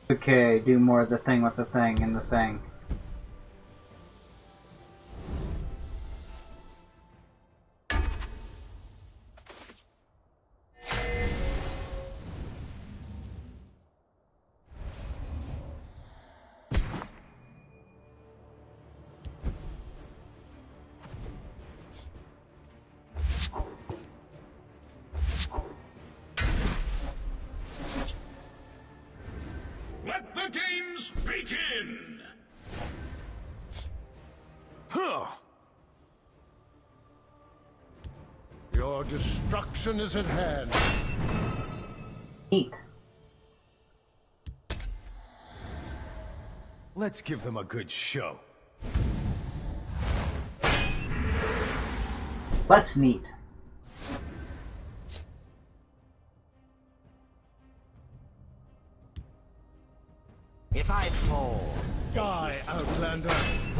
Okay, do more of the thing with the thing and the thing. Let the games begin! Huh! Your destruction is at hand. Eat. Let's give them a good show. Less neat. If I fall, Die, Outlander!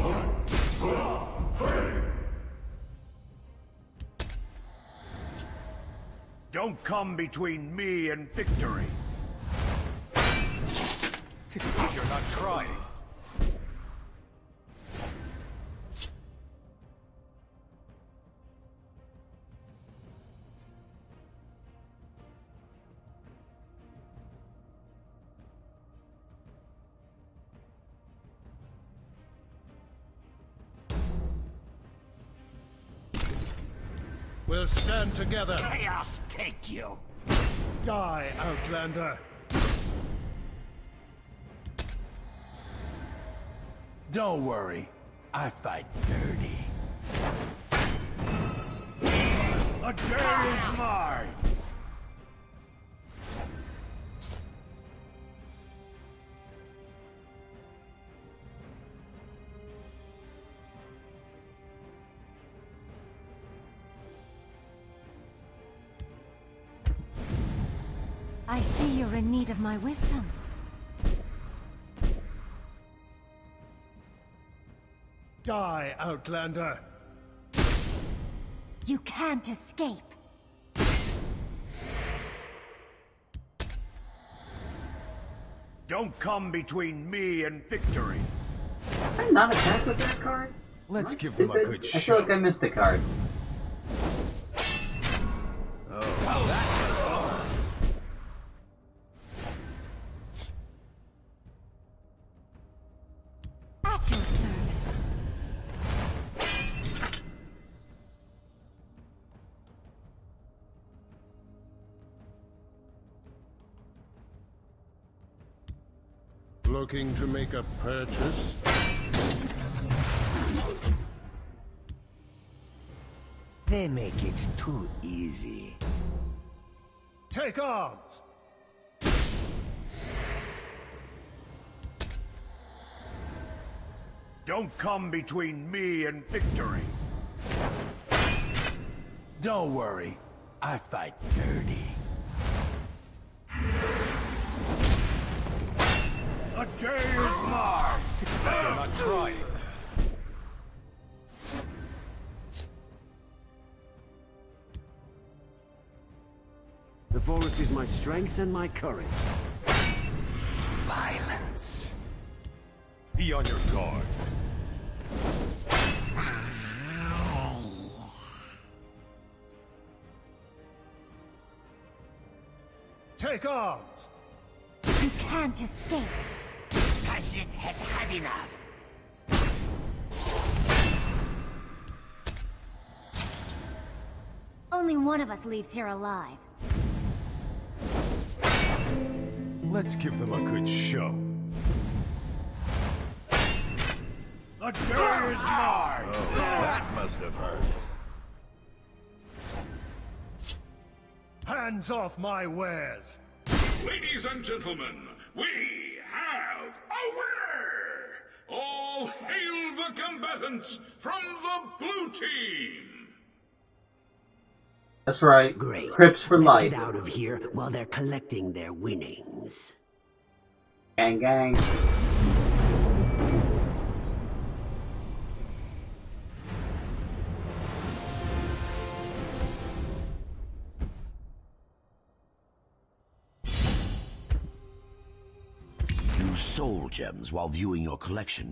Don't come between me and victory. You're not trying. We'll stand together. chaos take you. Die, Outlander. Don't worry, I fight dirty. A day is mine! I see you're in need of my wisdom. Die, Outlander. You can't escape. Don't come between me and victory. Did I not attack with that card? Let's Am I give them a stupid? good I feel like show. I missed a card. At your service. Looking to make a purchase? They make it too easy. Take arms! Don't come between me and victory. Don't worry, I fight dirty. A day is mine! You're not trying. The forest is my strength and my courage. Violence. Be on your guard. Take arms! You can't escape. Khajiit has had enough. Only one of us leaves here alive. Let's give them a good show. A day is mine! That must have hurt. Hands off my wares! Ladies and gentlemen, we have a winner! All hail the combatants from the blue team! That's right. Great. Crips for Let's life. get out of here while they're collecting their winnings. Gang gang. soul gems while viewing your collection.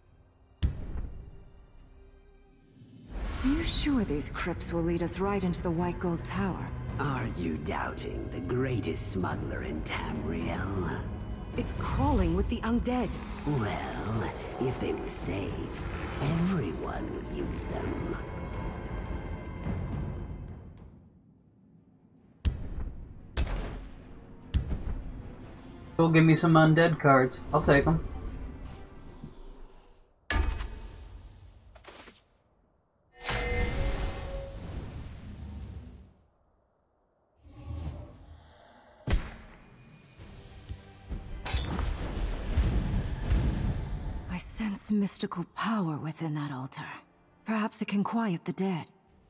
Are you sure these crypts will lead us right into the White Gold Tower? Are you doubting the greatest smuggler in Tamriel? It's crawling with the undead. Well, if they were safe, everyone would use them. Go give me some undead cards. I'll take them. I sense mystical power within that altar. Perhaps it can quiet the dead.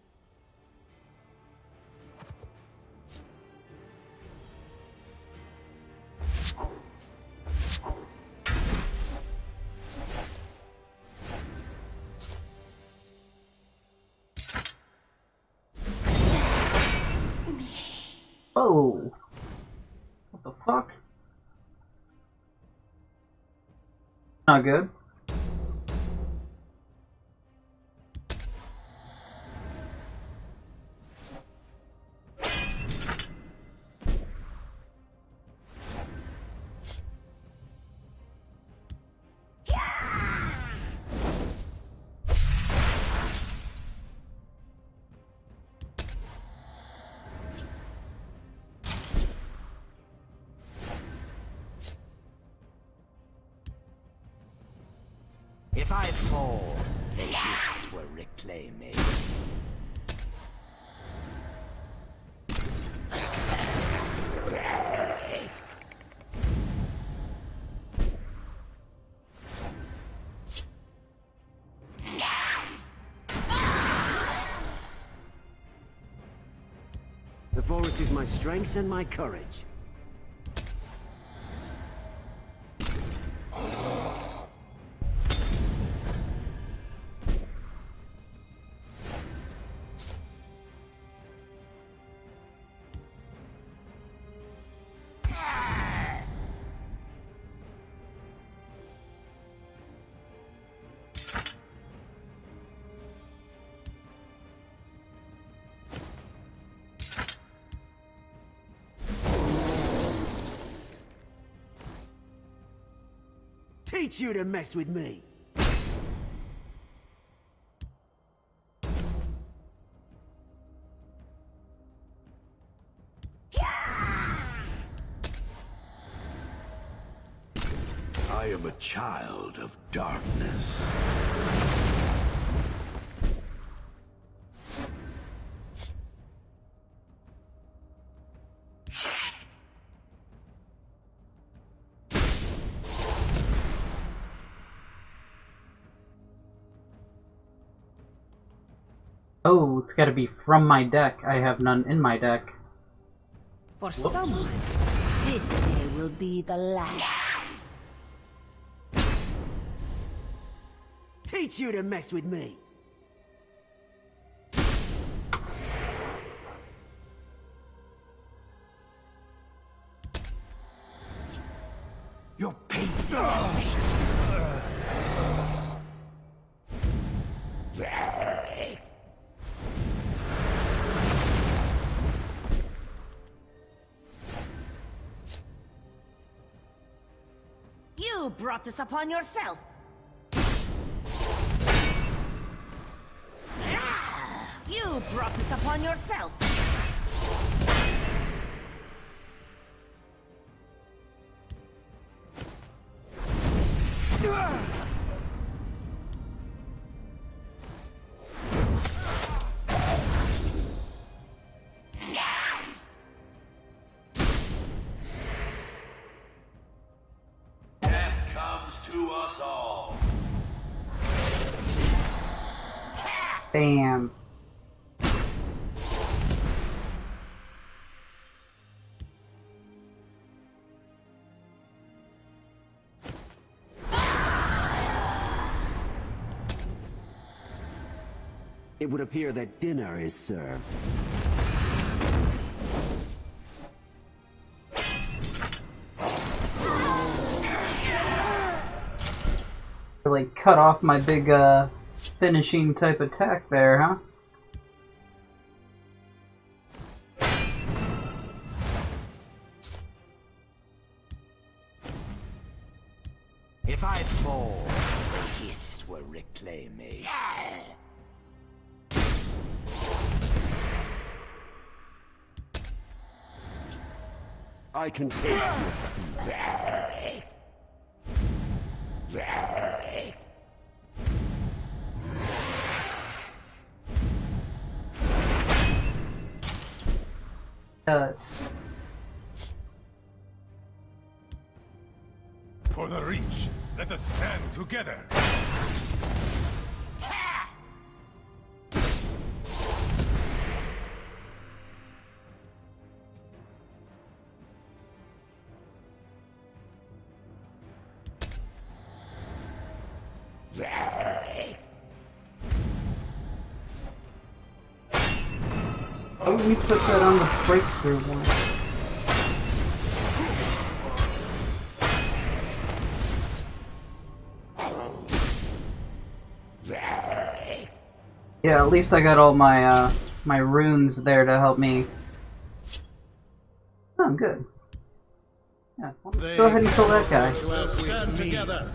Oh! What the fuck? Not good. If I fall, the beast will reclaim me. The forest is my strength and my courage. Teach you to mess with me! I am a child of darkness. Oh, it's gotta be from my deck. I have none in my deck. For Whoops. someone, this day will be the last. Teach you to mess with me! Your pain is delicious. You brought this upon yourself. You brought this upon yourself. Death comes to us all. Bam. It would appear that dinner is served. really cut off my big finishing type attack there, huh? If I fall, the East will reclaim me. I can taste you. For the Reach, let us stand together. Oh, we put that on the breakthrough one. Yeah, at least I got all my my runes there to help me. Oh, I'm good. Yeah, let's go ahead and kill that guy. We'll stand together.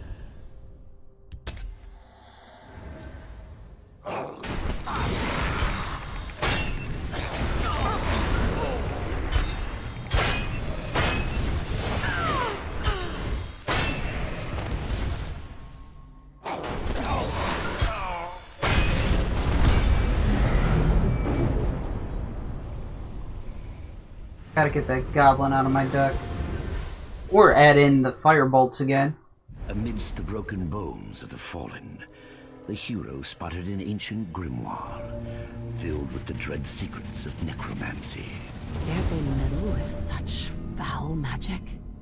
Gotta get that goblin out of my deck. Or add in the firebolts again. Amidst the broken bones of the fallen, the hero spotted an ancient grimoire filled with the dread secrets of necromancy. Dare they meddle with such foul magic?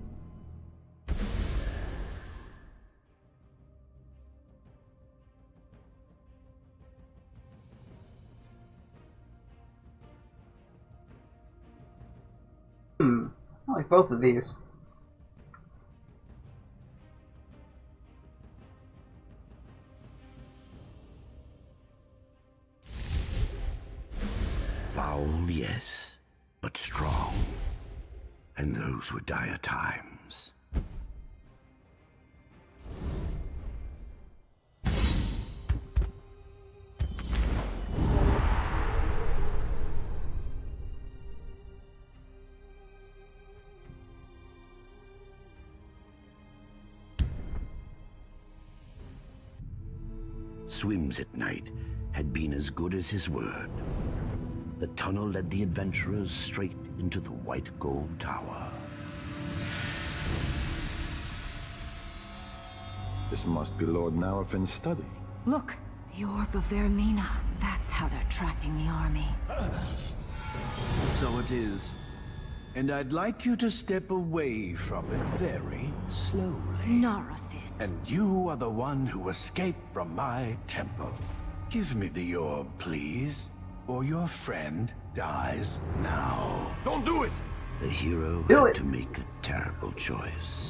I like both of these. Foul, yes, but strong. And those were dire times. Swims at night had been as good as his word. The tunnel led the adventurers straight into the White Gold Tower. This must be Lord Narofin's study. Look, the Orb of Vermina. That's how they're tracking the army. So it is. And I'd like you to step away from it very slowly. Narafin. And you are the one who escaped from my temple. Give me the orb, please, or your friend dies now. Don't do it! The hero had to make a terrible choice.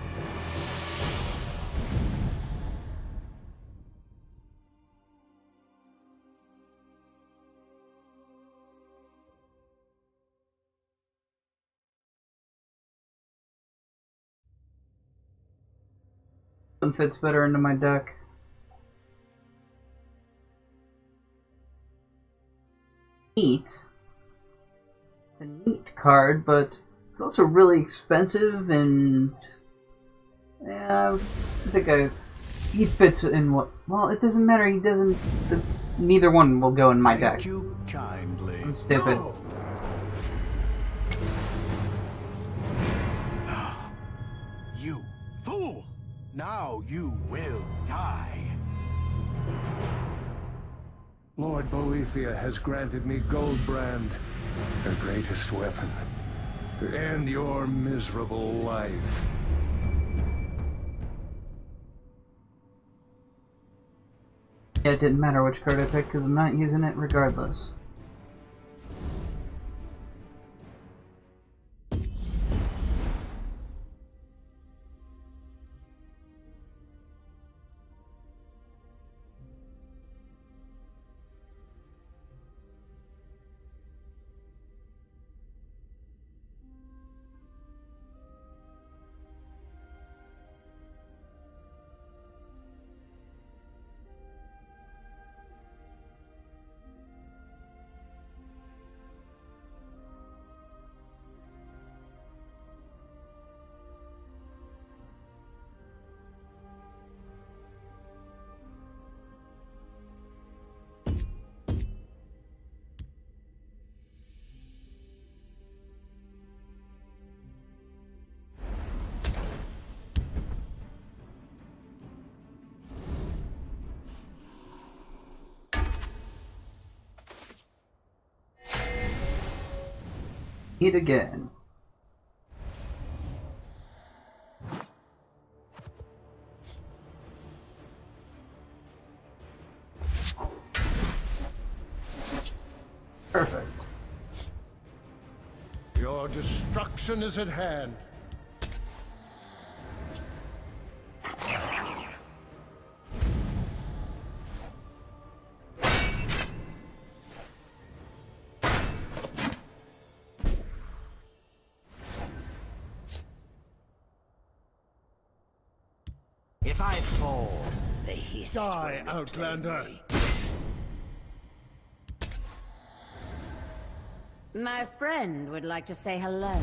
One fits better into my deck. Neat. It's a neat card, but it's also really expensive, and yeah, I think he fits in what. Well, it doesn't matter. He doesn't. Neither one will go in my deck. Thank you kindly. I'm stupid. No. You fool! Now you will die. Lord Boethia has granted me Goldbrand, her greatest weapon, to end your miserable life. Yeah, it didn't matter which card I took because I'm not using it regardless. Eat again. Perfect. Your destruction is at hand. If I fall, the hiss Die, will Outlander! me. My friend would like to say hello.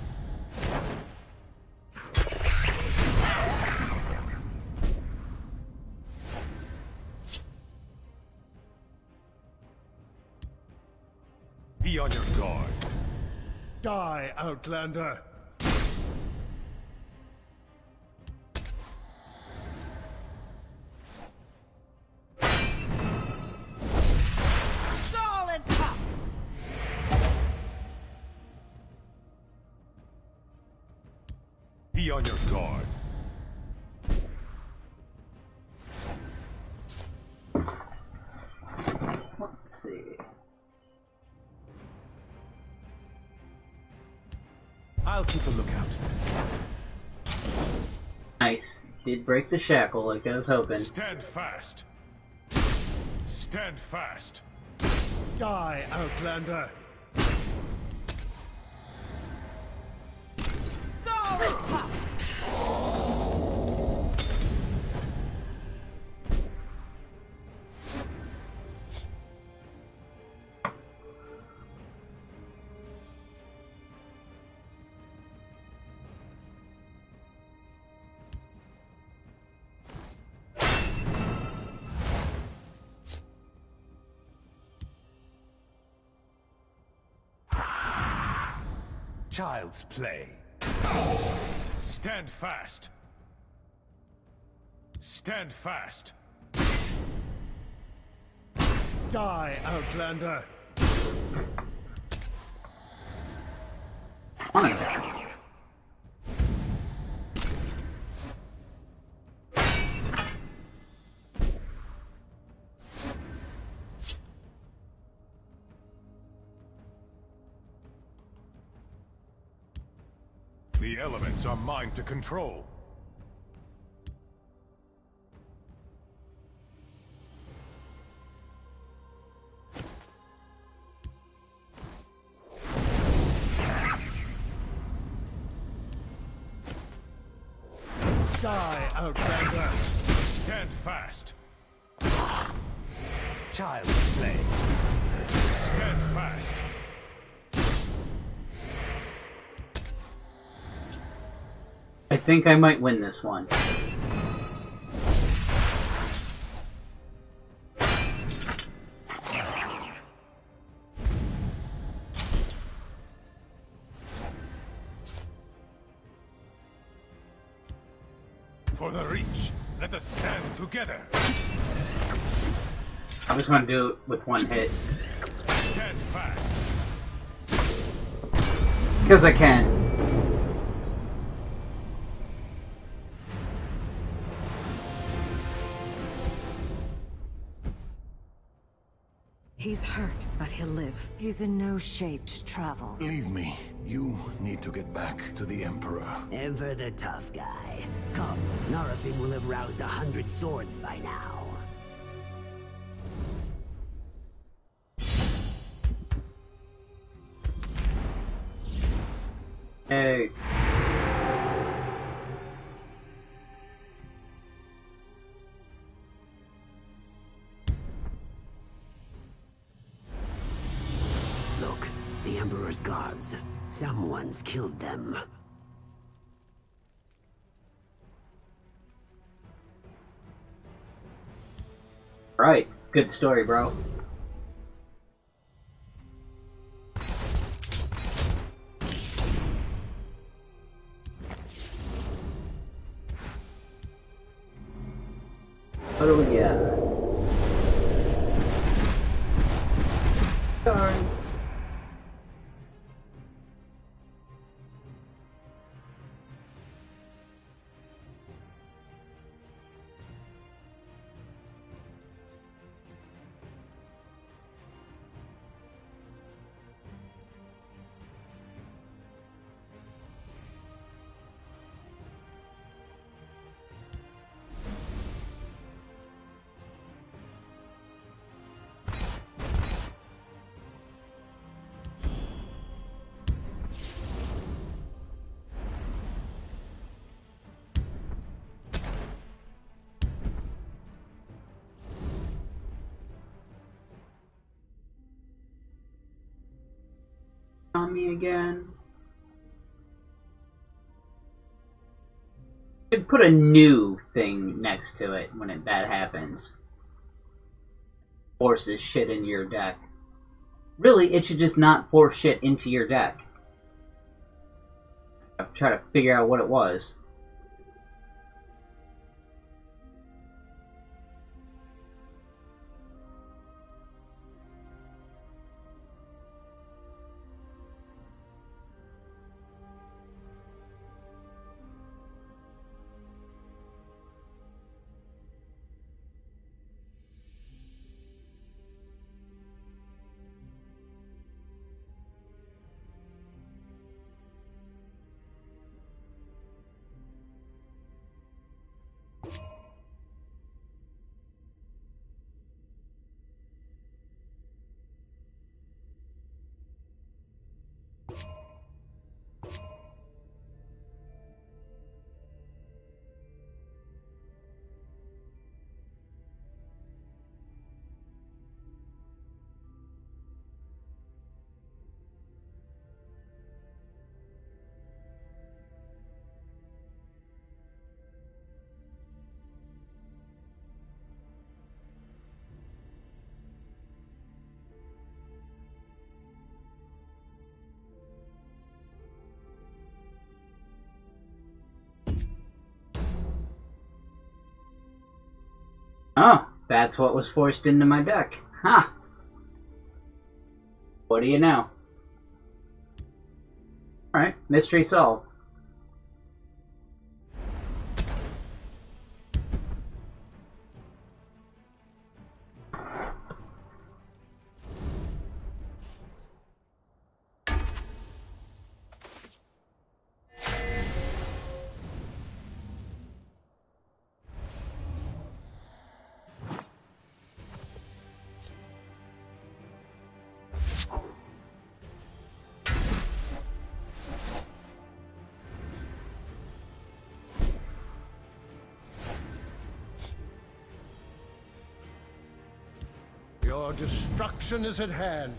Be on your guard. Die, Outlander! Solid pops! Be on your guard. Let's see. I'll keep a lookout. Nice. Did break the shackle like I was hoping. Stand fast. Stand fast. Die, Outlander. Solid pops! Child's play. Stand fast. Stand fast. Die, Outlander. The elements are mine to control. Die, Outlander! Stand fast! Child's play. Stand fast! I think I might win this one. For the Reach, let us stand together. I'm just gonna do it with one hit. Stand fast. Because I can. He's hurt, but he'll live. He's in no shape to travel. Leave me. You need to get back to the Emperor. Ever the tough guy. Come, Narafin will have roused 100 swords by now. Hey. Look, the Emperor's guards. Someone's killed them. Right. Good story, bro. What do we get? Cards. on me again? Should put a new thing next to it when that happens. Forces shit into your deck. Really, it should just not force shit into your deck. I'll try to figure out what it was. Oh, that's what was forced into my deck. Huh. What do you know? Alright, mystery solved. Your destruction is at hand.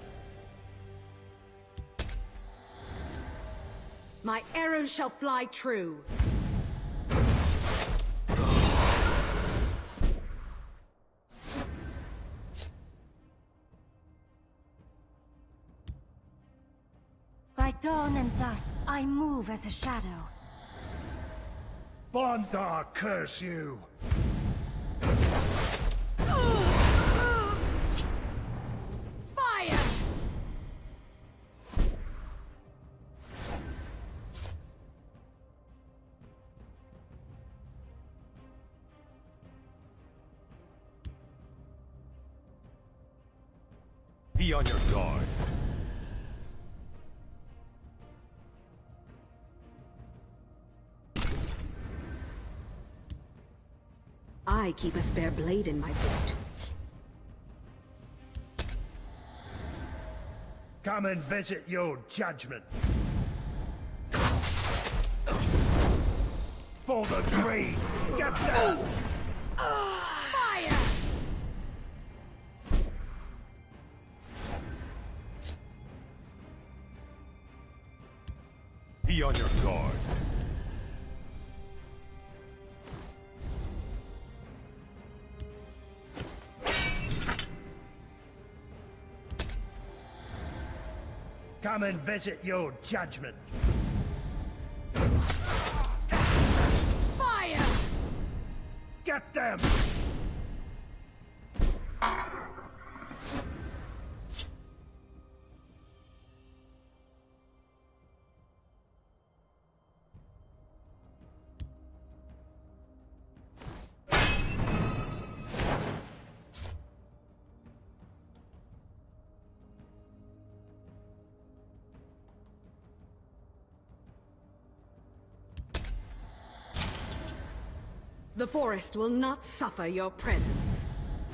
My arrows shall fly true. By dawn and dusk, I move as a shadow. Bondar curse you! Fire! Be on your guard. I keep a spare blade in my boot. Come and visit your judgment. For the greed! Get down! Fire! Be on your guard. Come and visit your judgment. Fire! Get them! The forest will not suffer your presence.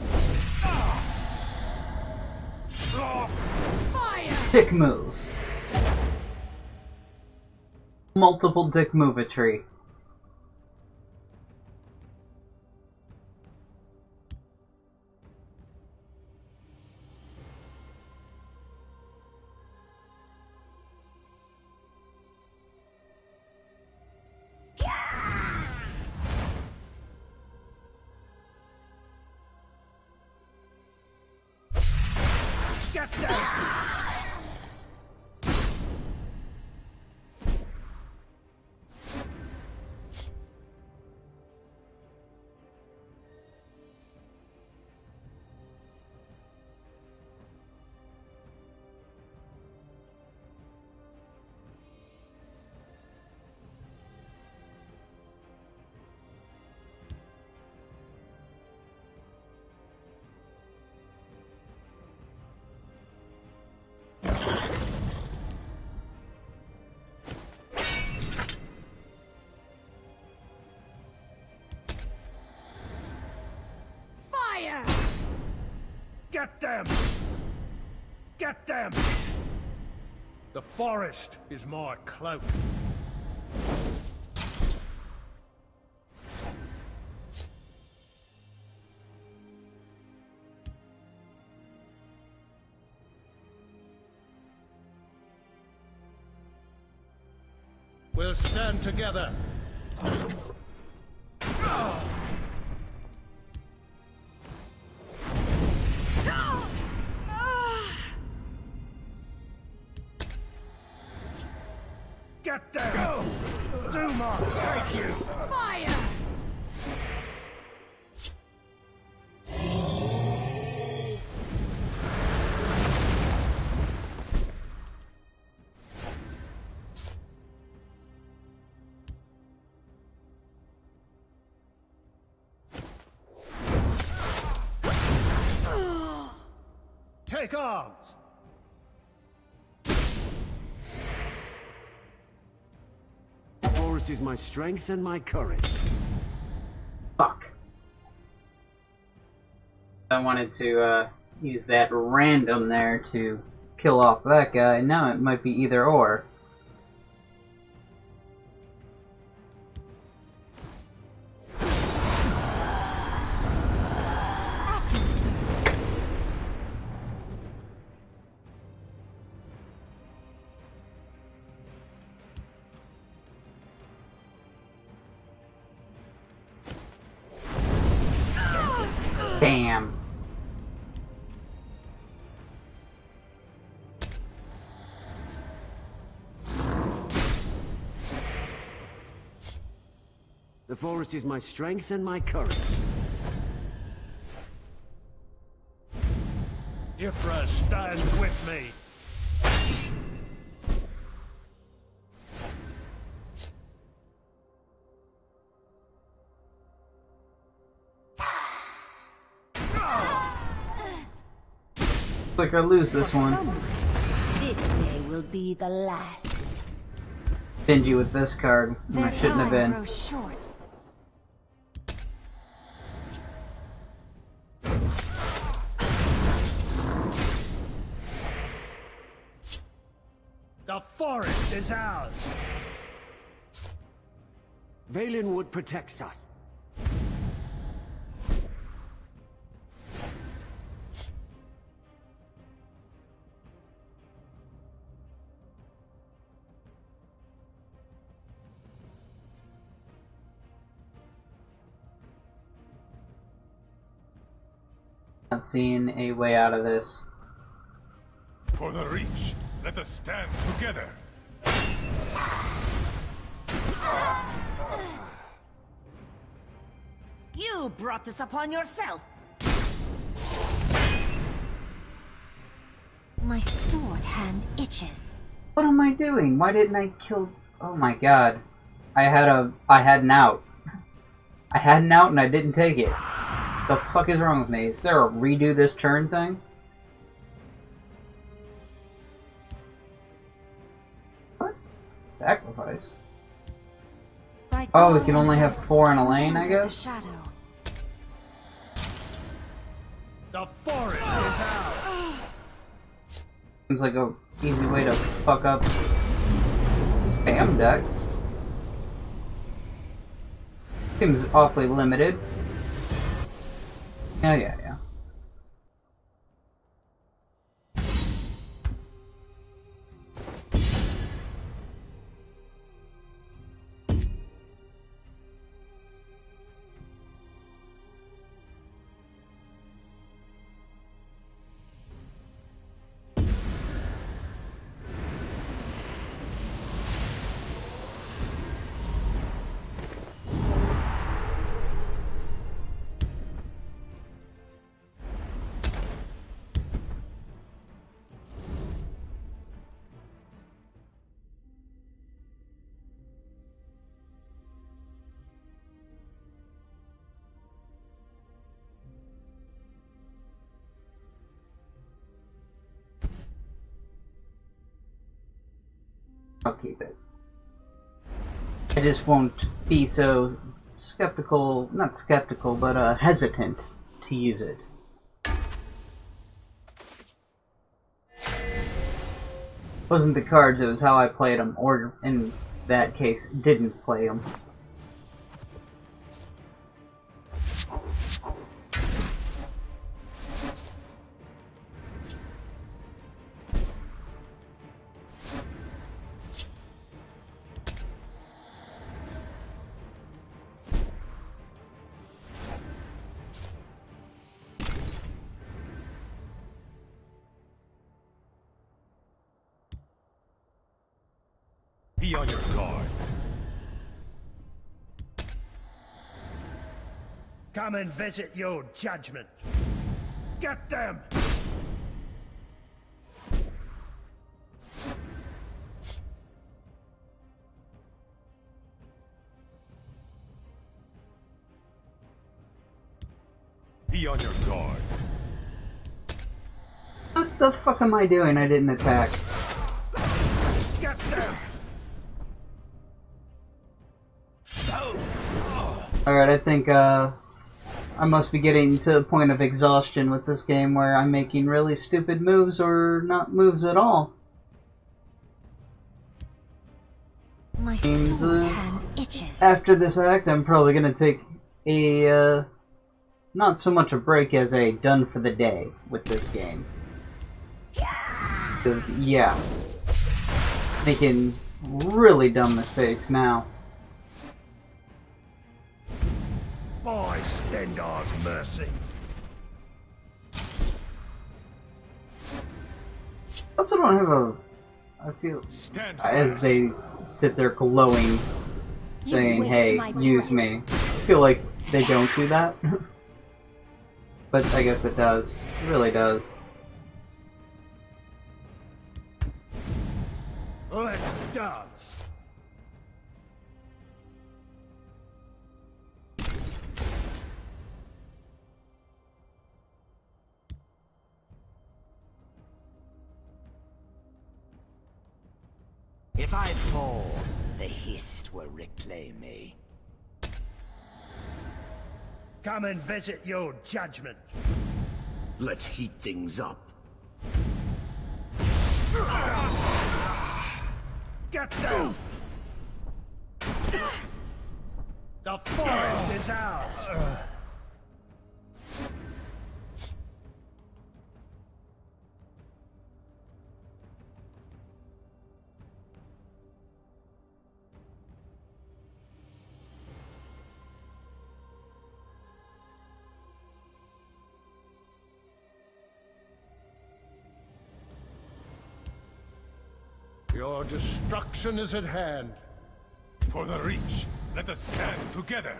Fire! Dick move. Multiple dick move a tree. Get them! Get them! Get them! The forest is my cloak. We'll stand together. Get them! Go! Zuma, take you! Fire! Take arms! The forest is my strength and my courage. Fuck. I wanted to use that random there to kill off that guy. Now it might be either or. At your service. Damn. The forest is my strength and my courage. Ifra stands with me. Like I lose this one. This day will be the last. Stingy with this card when I shouldn't have been. Grows short. The forest is ours. Valenwood protects us. Not seeing a way out of this. For the Reach, let us stand together. You brought this upon yourself. My sword hand itches. What am I doing? Why didn't I kill... Oh my god. I had an out. I had an out and I didn't take it. The fuck is wrong with me? Is there a redo this turn thing? What? Sacrifice? Oh, we can only have 4 in a lane, I guess? The forest is ours. Seems like a easy way to fuck up spam decks. Seems awfully limited. Yeah. I'll keep it. I just won't be so skeptical, not skeptical, but hesitant to use it. Wasn't the cards, it was how I played them, or in that case, didn't play them. Be on your guard. Come and visit your judgment. Get them! Be on your guard. What the fuck am I doing? I didn't attack. Get them! Alright, I think I must be getting to the point of exhaustion with this game where I'm making really stupid moves or not moves at all. My sword hand itches. After this act, I'm probably gonna take a not so much a break as a done for the day with this game. Because, yeah, making really dumb mistakes now. By Stendarr's mercy. Also don't have a... I feel... as they sit there glowing, saying, hey, use me. I feel like they don't do that. But I guess it does. It really does. Let's dance. If I fall, the Hist will reclaim me. Come and visit your judgment. Let's heat things up. Get them! The forest is ours! Your destruction is at hand. For the Reach, let us stand together.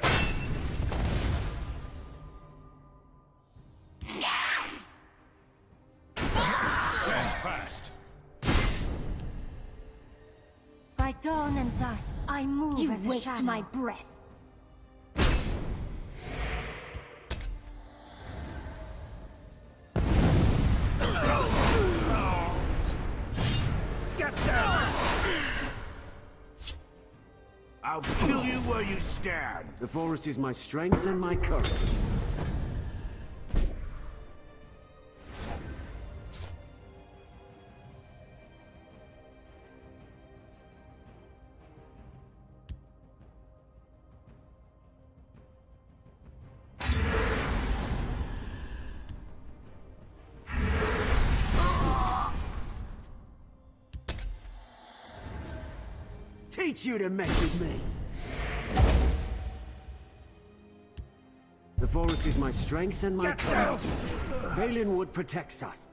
Stand fast. By dawn and dusk, I move as a shadow. You waste my breath. I'll kill you where you stand. The forest is my strength and my courage. Teach you to mess with me. The forest is my strength and my courage. Valenwood protects us.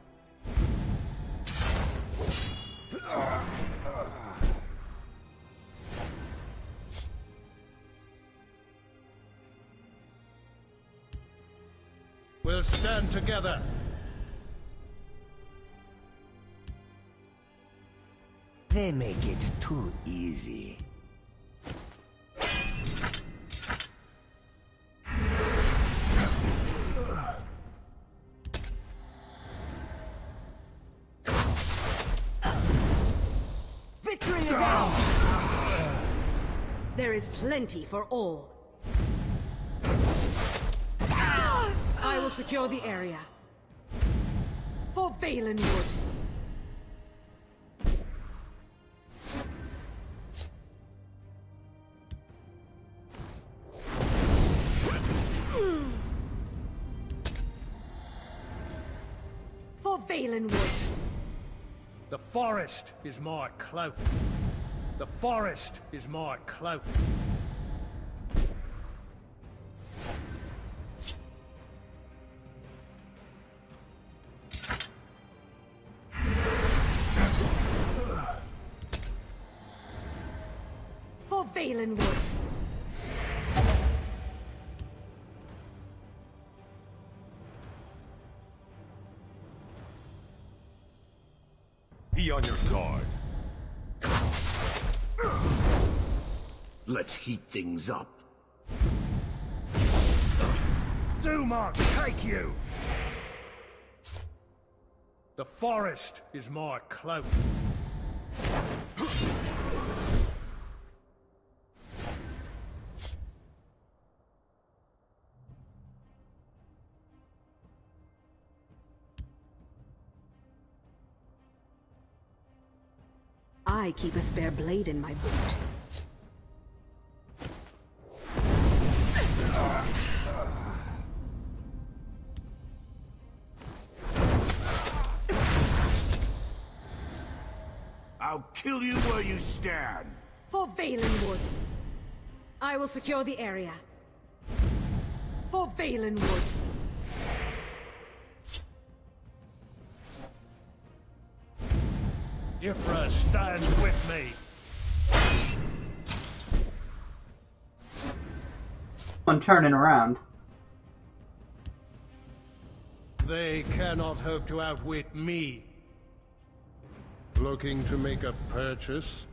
We'll stand together. They make it too easy. Victory is ours! is plenty for all. I will secure the area. For Valenwood. For Valenwood. The forest is my cloak. The forest is my cloak. For Valenwood. Be on your guard. Let's heat things up. Dumark, take you! The forest is my cloak. I keep a spare blade in my boot. I'll kill you where you stand. For Valenwood. I will secure the area. For Valenwood. Ifra stands with me. One turning around. They cannot hope to outwit me. Looking to make a purchase?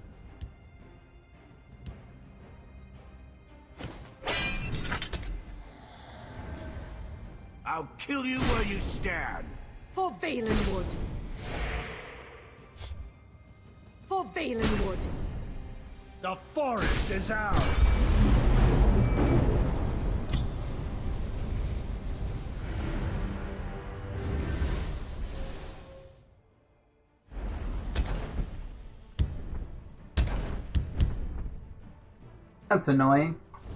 I'll kill you where you stand. For Valenwood. For Valenwood. The forest is ours. That's annoying.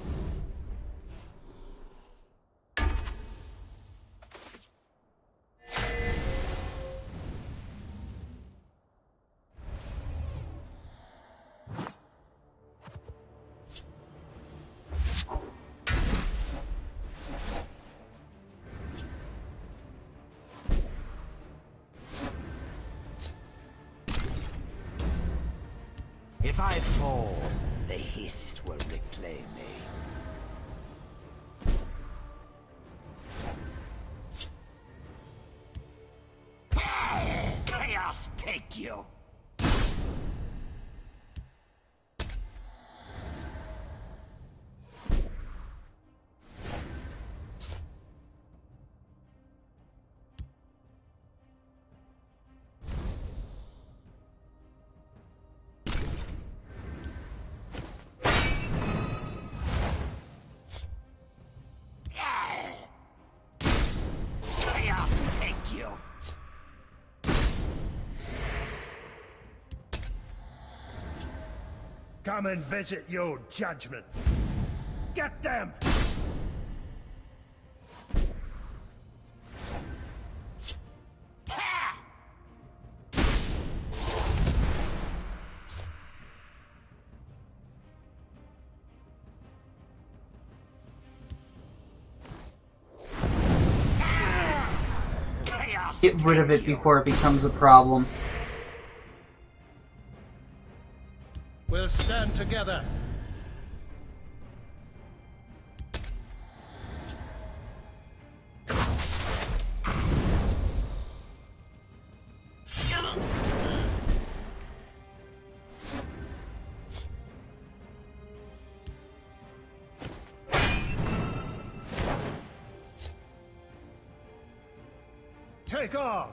If I fall, the Hist will reclaim me. Chaos take you! Come and visit your judgment. Get them! Get rid of it before it becomes a problem. We'll stand together. Take arms!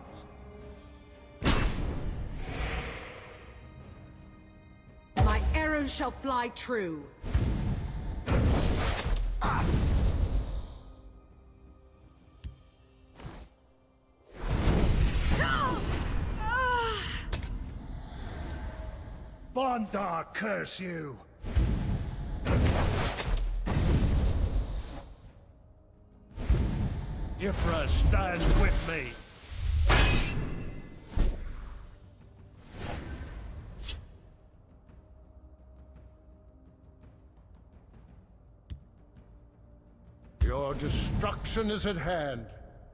My arrows shall fly true. Gondar curse you! Ifra stands with me. Your destruction is at hand.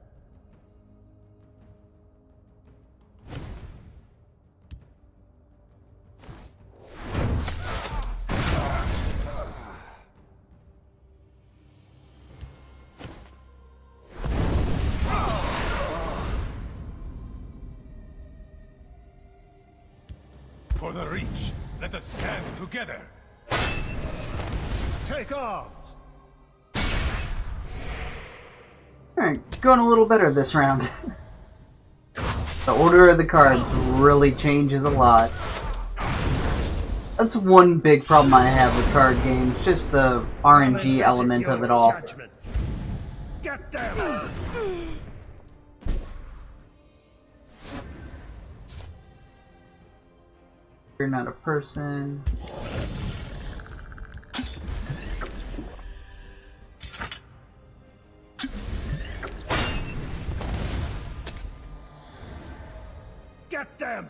For the Reach, let us stand together. Take arms. Alright, going a little better this round. The order of the cards really changes a lot. That's one big problem I have with card games, just the RNG element of it all. Get them! You're not a person. Get them!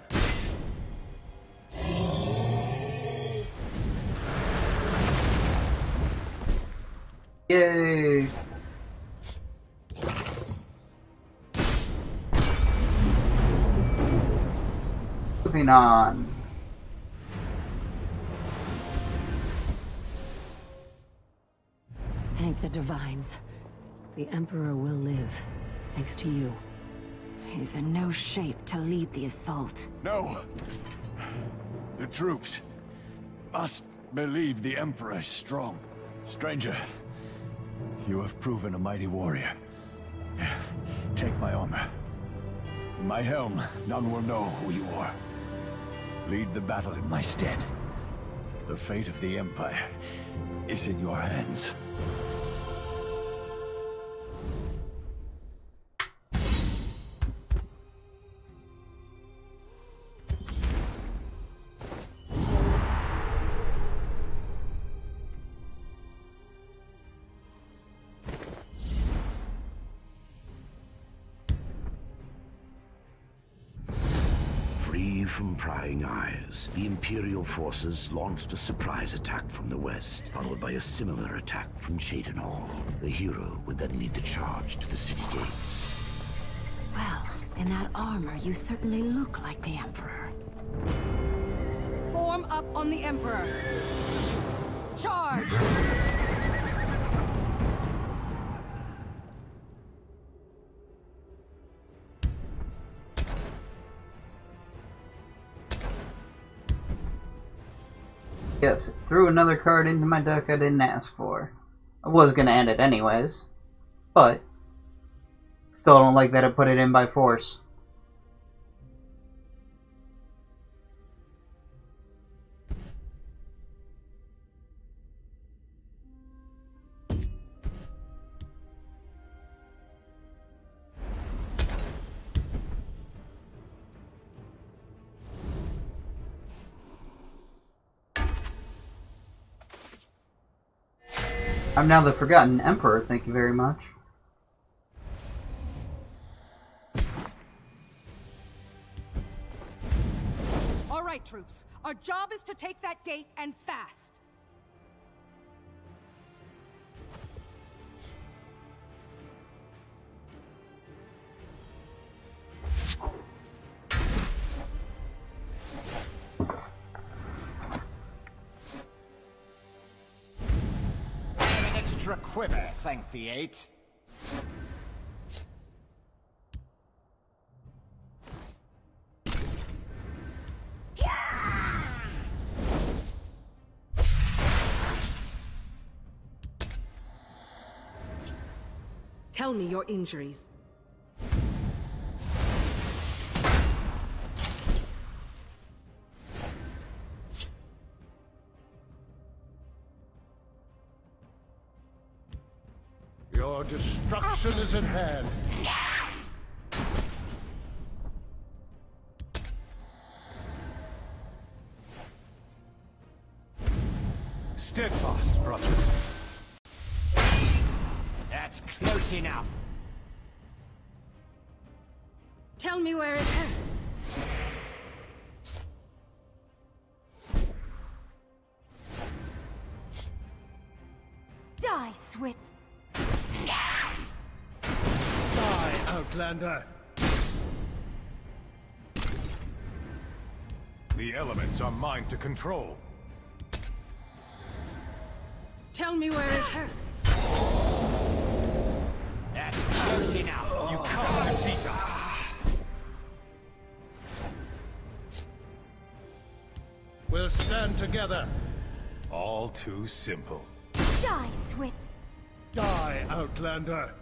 Yay! Moving on. Thank the Divines. The Emperor will live, thanks to you. He's in no shape to lead the assault. No! The troops must believe the Emperor is strong. Stranger, you have proven a mighty warrior. Take my armor. In my helm, none will know who you are. Lead the battle in my stead. The fate of the Empire is in your hands. Free from prying eyes, the Imperial forces launched a surprise attack from the west, followed by a similar attack from Cheydinhal. The hero would then lead the charge to the city gates. Well, in that armor, you certainly look like the Emperor. Form up on the Emperor. Charge! Yes, threw another card into my deck I didn't ask for. I was gonna end it anyways, but still don't like that I put it in by force. I'm now the Forgotten Emperor, thank you very much. All right, troops. Our job is to take that gate, and fast. Quiver, thank the eight. Tell me your injuries. Your destruction is at hand. That's close enough. Tell me where it hurts. Die, Swit. Die, Outlander. The elements are mine to control. Tell me where it hurts. That's close enough. You can't defeat us. We'll stand together. All too simple. Die, Swit. Die, Outlander.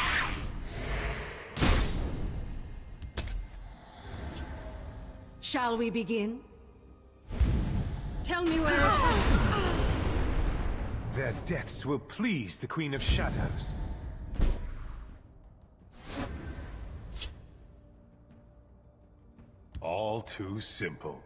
Shall we begin? Tell me where it hurts. Their deaths will please the Queen of Shadows. All too simple.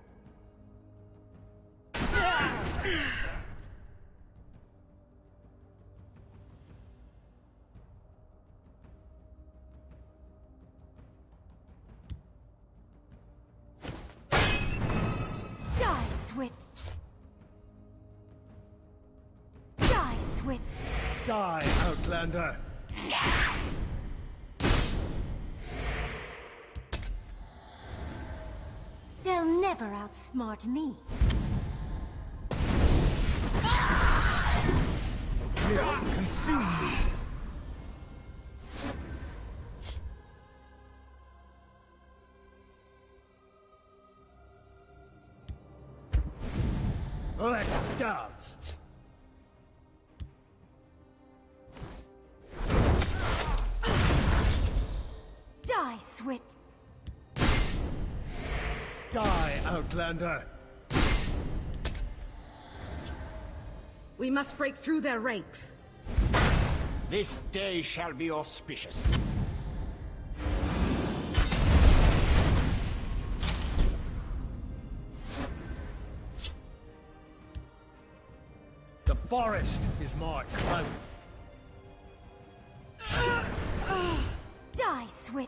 Die, Swit. Die, Swit. Die, Outlander. They'll never outsmart me. Consume me. Let's dance. Die, Swit. Die, Outlander. We must break through their ranks. This day shall be auspicious. The forest is my cloak. Die, Swit.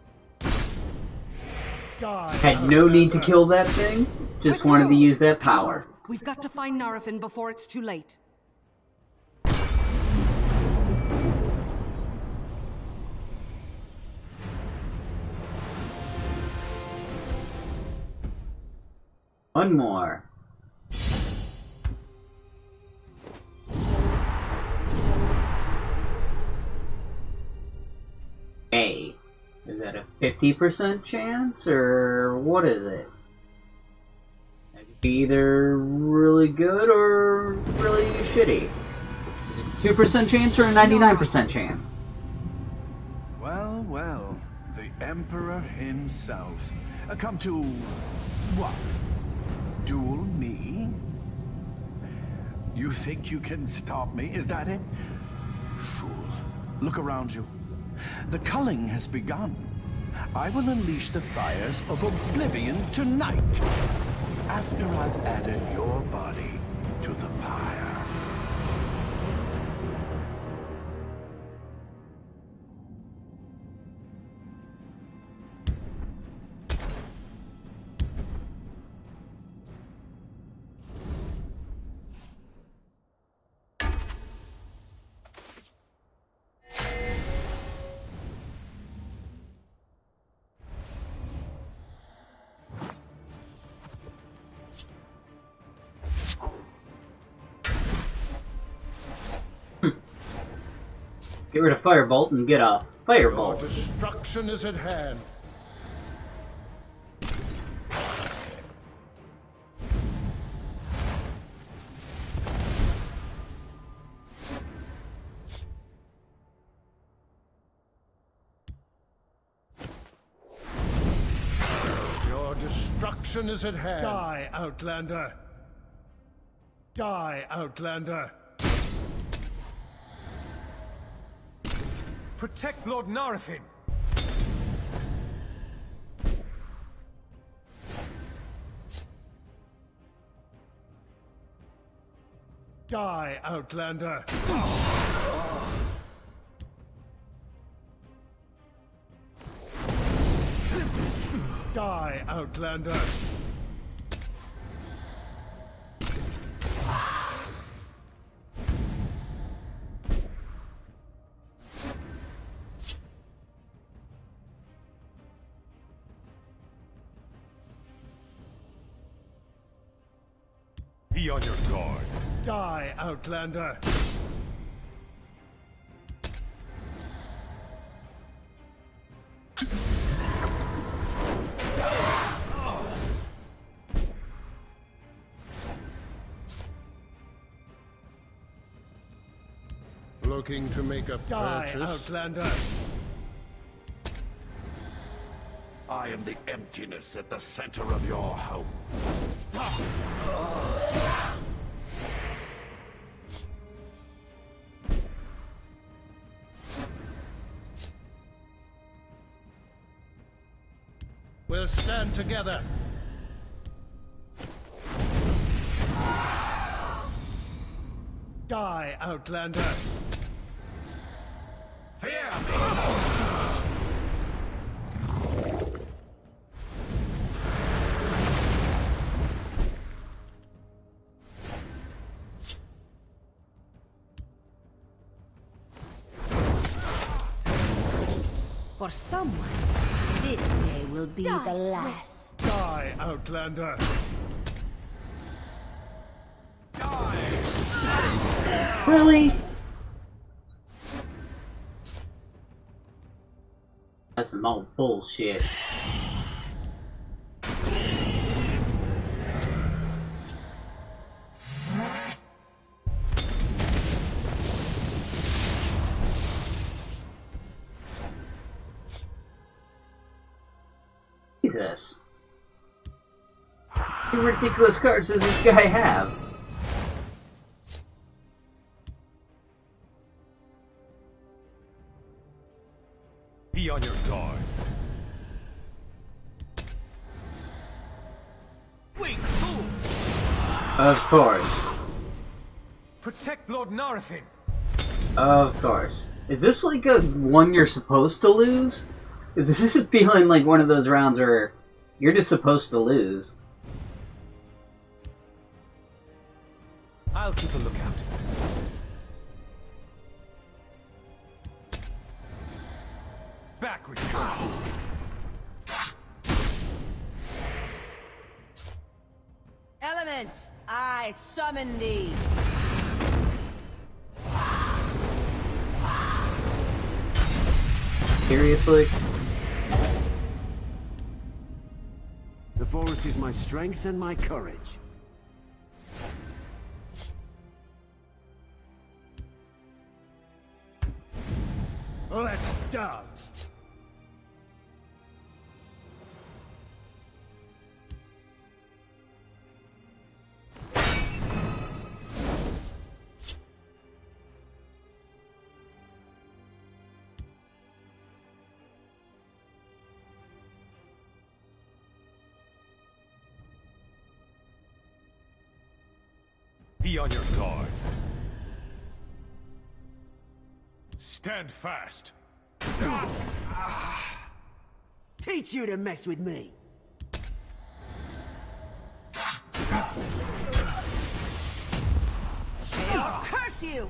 Die. Had no need to kill that thing, just wanted to use that power. We've got to find Narafin before it's too late. One more. Hey, is that a 50% chance, or what is it? It could be either really good or really shitty. Is it a 2% chance or a 99% chance? Well, well, the Emperor himself. Come to... what? Duel me? You think you can stop me, is that it? Fool. Look around you. The culling has begun. I will unleash the fires of oblivion tonight, after I've added your body to the pyre. Get rid of Firebolt and get a Firebolt. Your destruction is at hand. Your destruction is at hand. Die, Outlander. Die, Outlander. Protect Lord Narafin! Die, Outlander. Outlander! Be on your guard. Die, Outlander! Looking to make a Die, purchase? Outlander! I am the emptiness at the center of your home. We'll stand together! Die, Outlander! Fear me! For someone, this day will be the last. Die, Outlander! Really? That's some old bullshit. Jesus. How many ridiculous cards does this guy have? Be on your guard. Wait, fool! Of course. Protect Lord Narafin. Of course. Is this like a one you're supposed to lose? Is this feeling like one of those rounds where you're just supposed to lose? I'll keep a lookout. Back with you. Elements, I summon thee. Seriously? The forest is my strength and my courage. Let's dance! Be on your guard. Stand fast. Teach you to mess with me. Curse you!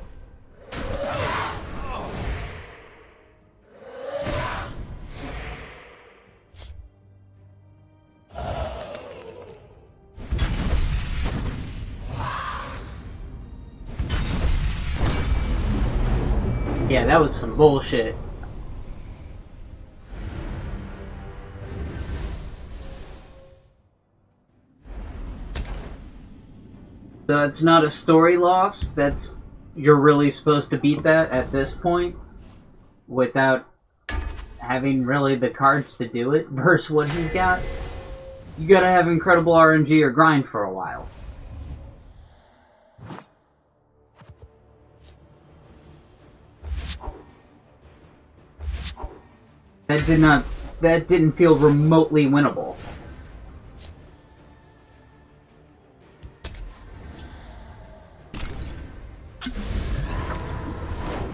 Yeah, that was some bullshit. So it's not a story loss, that's... You're really supposed to beat that at this point without having really the cards to do it versus what he's got. You gotta have incredible RNG or grind for a while. That didn't feel remotely winnable.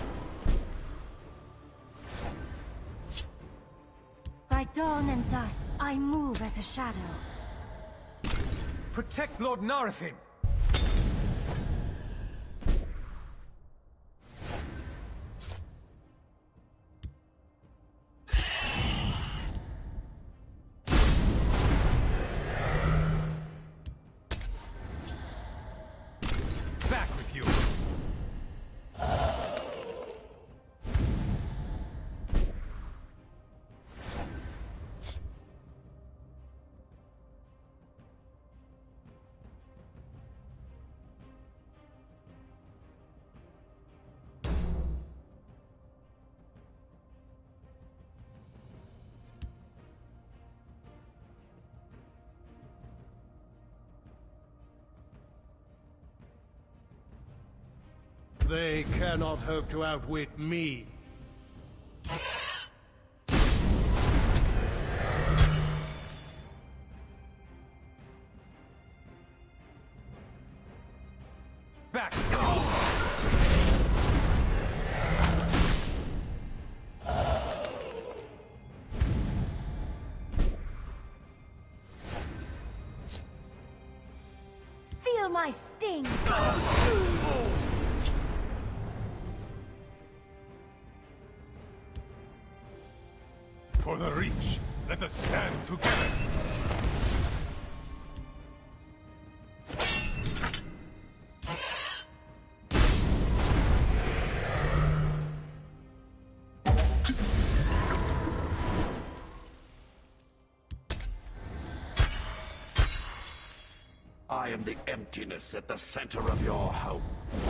By dawn and dusk, I move as a shadow. Protect Lord Narafin! Back with you! They cannot hope to outwit me. Back! Feel my sting! For the Reach, let us stand together! I am the emptiness at the center of your hope.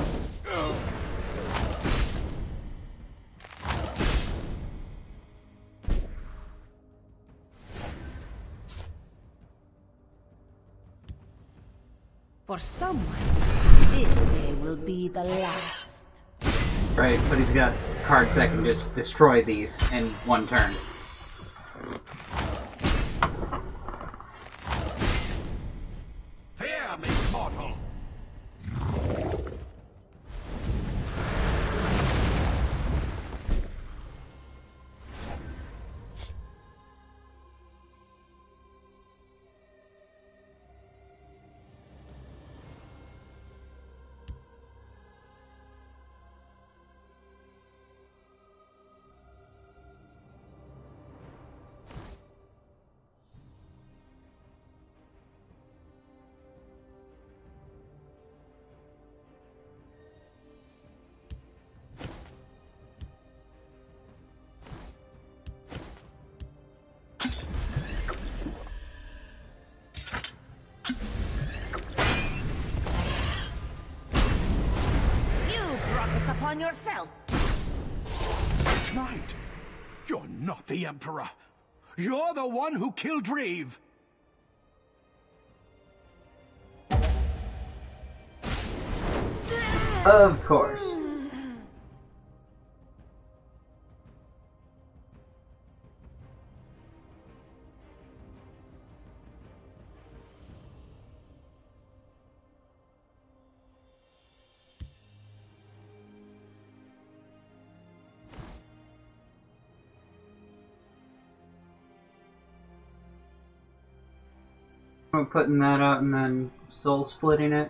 For someone, this day will be the last. Right, but he's got cards that can just destroy these in one turn. Fear me, mortal! Upon yourself. Knight, you're not the Emperor. You're the one who killed Reeve. Of course. I'm putting that out and then soul splitting it.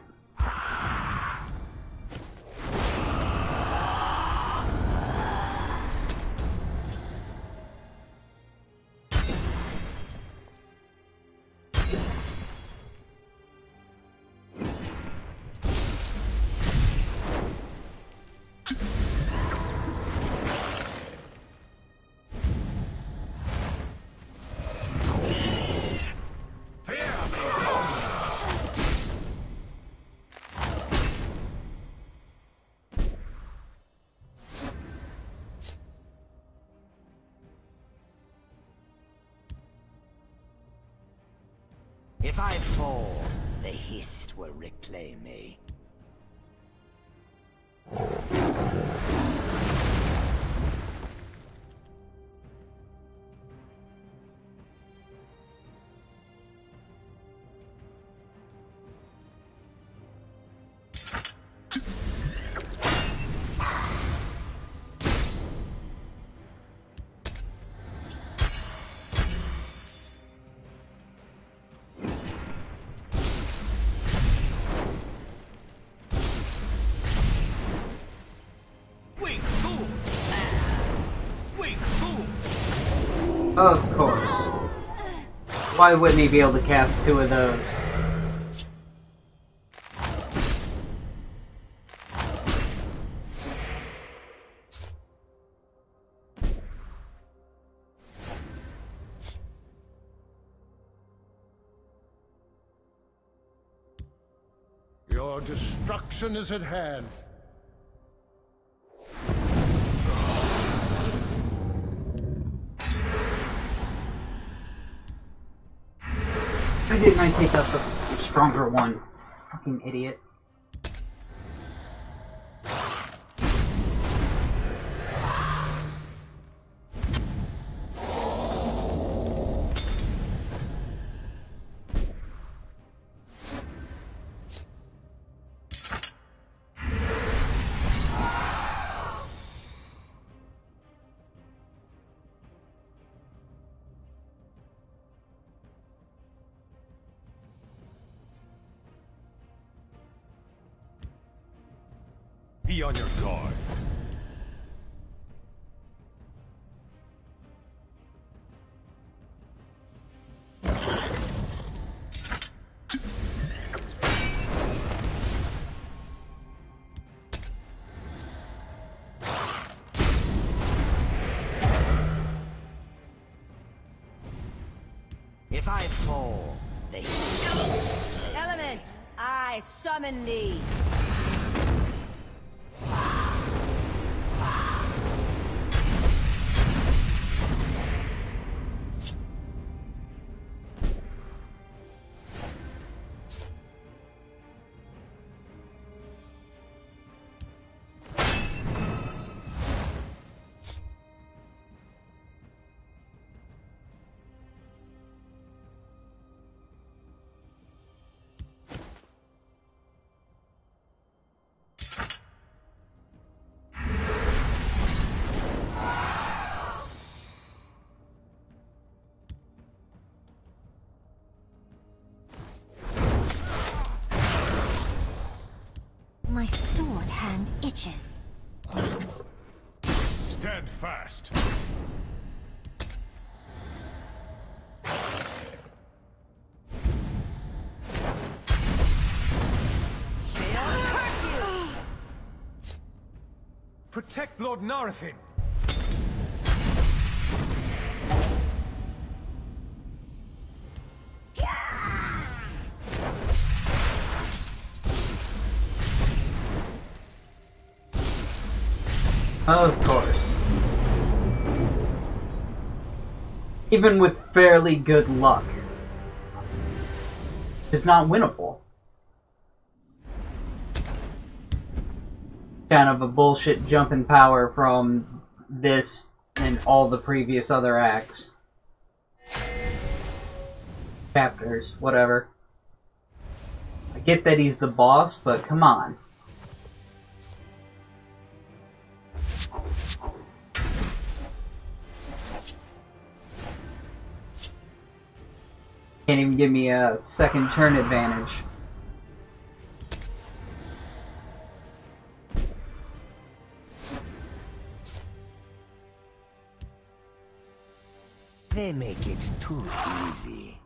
If I fall, the Hist will reclaim me. Of course. Why wouldn't he be able to cast 2 of those? Your destruction is at hand. Why didn't I take out the stronger one? Fucking idiot. Be on your guard. If I fall, they... Elements, I summon thee. My sword hand itches. Stand fast. Protect Lord Narathin. Of course. Even with fairly good luck, it's not winnable. Kind of a bullshit jump in power from this and all the previous other acts. Chapters, whatever. I get that he's the boss, but come on. Can't even give me a second turn advantage. They make it too easy.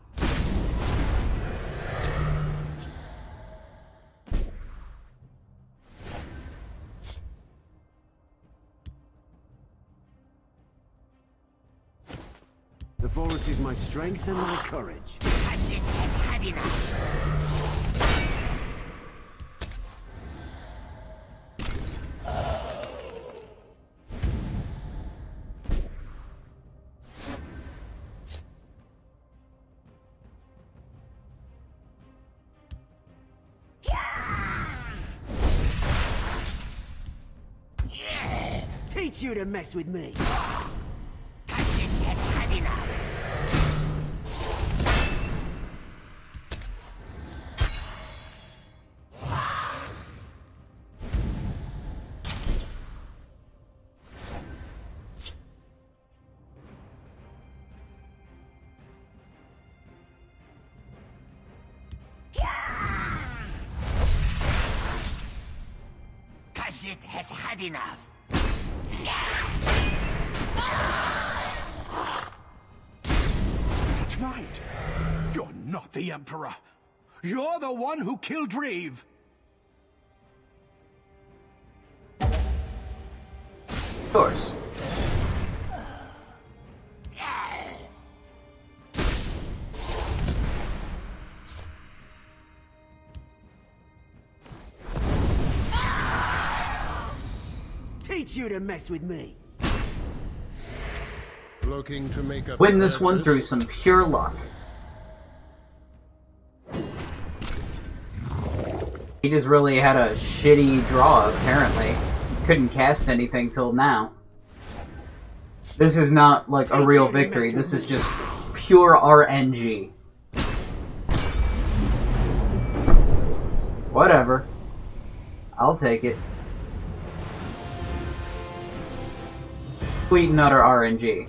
The forest is my strength and my courage. Hatchet has had enough. Teach you to mess with me. Hatchet has had enough. Hatchet has had enough. not the Emperor. You're the one who killed Reeve. Of course. Teach you to mess with me. Looking to make a Win this one through some pure luck. He just really had a shitty draw, apparently. Couldn't cast anything till now. This is not like a real victory, this is just pure RNG. Whatever. I'll take it. Complete and utter RNG.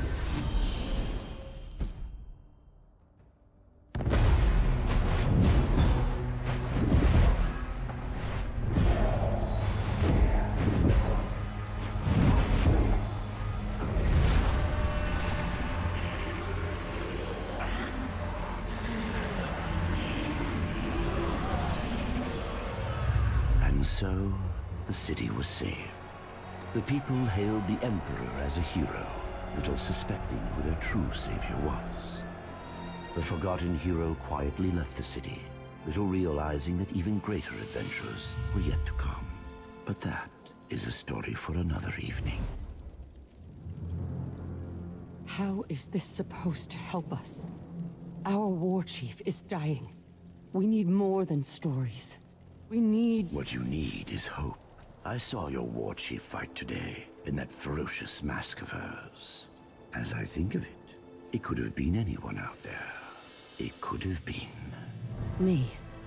And so, the city was saved. The people hailed the Emperor as a hero, little suspecting who their true savior was. The forgotten hero quietly left the city, little realizing that even greater adventures were yet to come. But that is a story for another evening. How is this supposed to help us? Our war chief is dying. We need more than stories. We need... What you need is hope. I saw your war chief fight today, in that ferocious mask of hers. As I think of it, it could have been anyone out there. It could have been... me.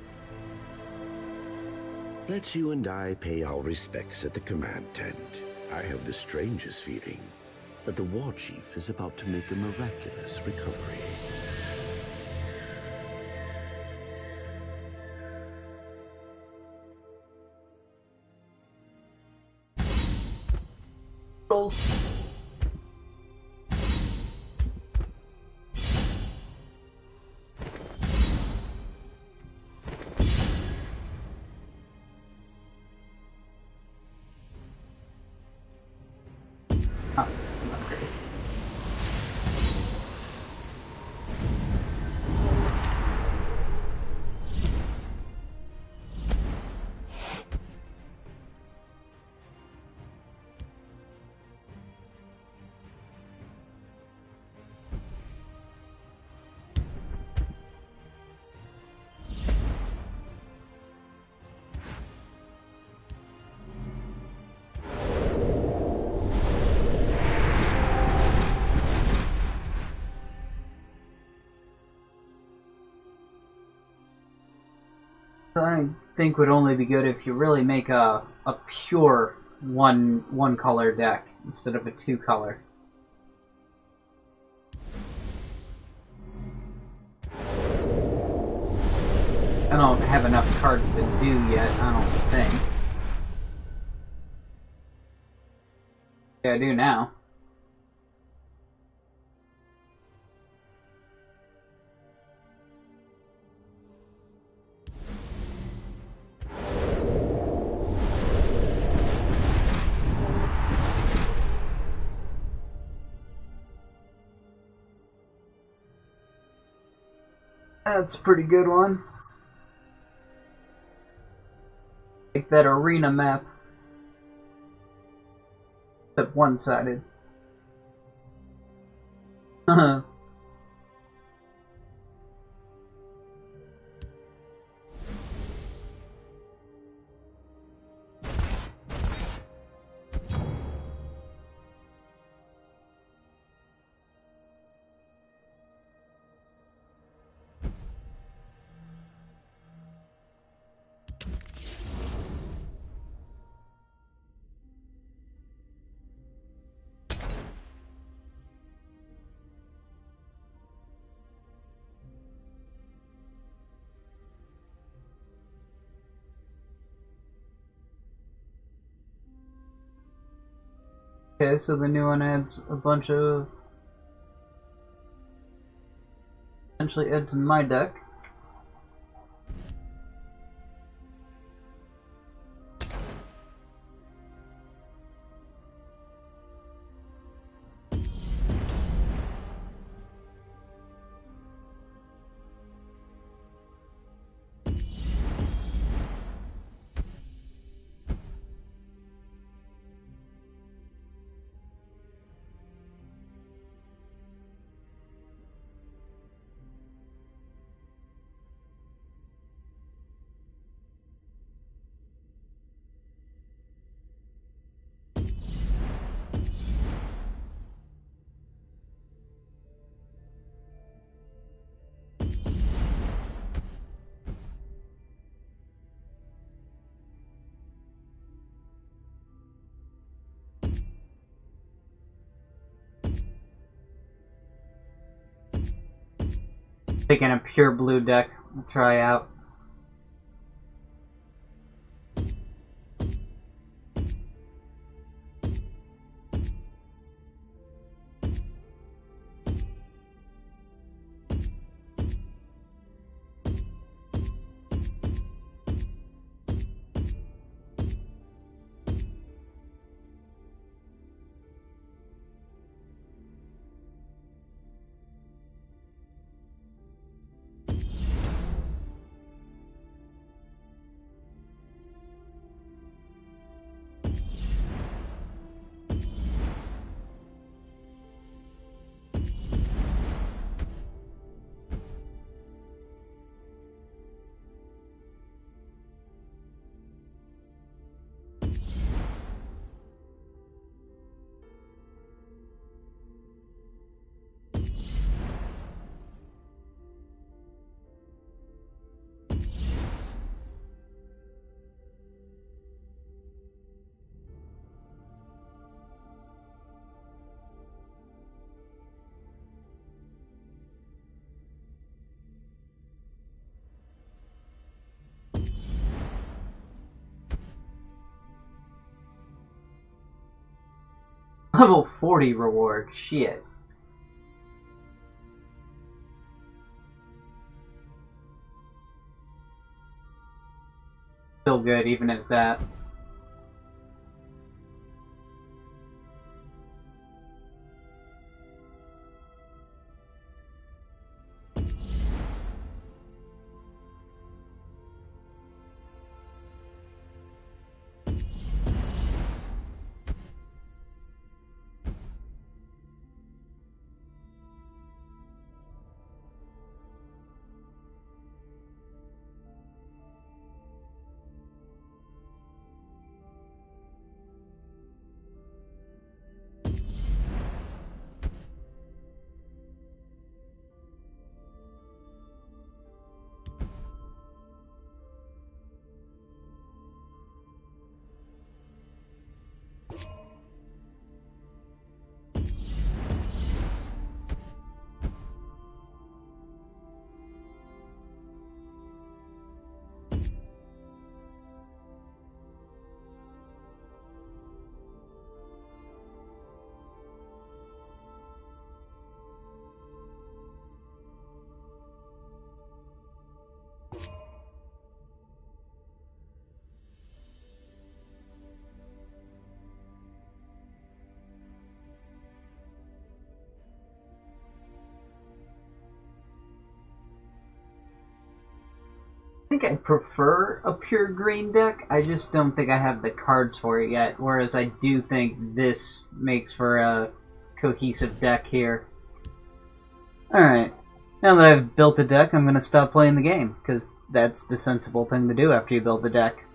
Let's you and I pay our respects at the command tent. I have the strangest feeling that the war chief is about to make a miraculous recovery. I think would only be good if you really make a pure one color deck instead of a 2-color. I don't have enough cards to do yet, I don't think. Yeah, I do now. That's a pretty good one. Like that arena map. Except one-sided. Okay, so the new one adds a bunch of... essentially adds to my deck. Thinking a pure blue deck to try out. Level 40 reward, shit. Still good, even as that. I think I prefer a pure green deck. I just don't think I have the cards for it yet. Whereas I do think this makes for a cohesive deck here. Alright. Now that I've built a deck, I'm going to stop playing the game. Because that's the sensible thing to do after you build the deck.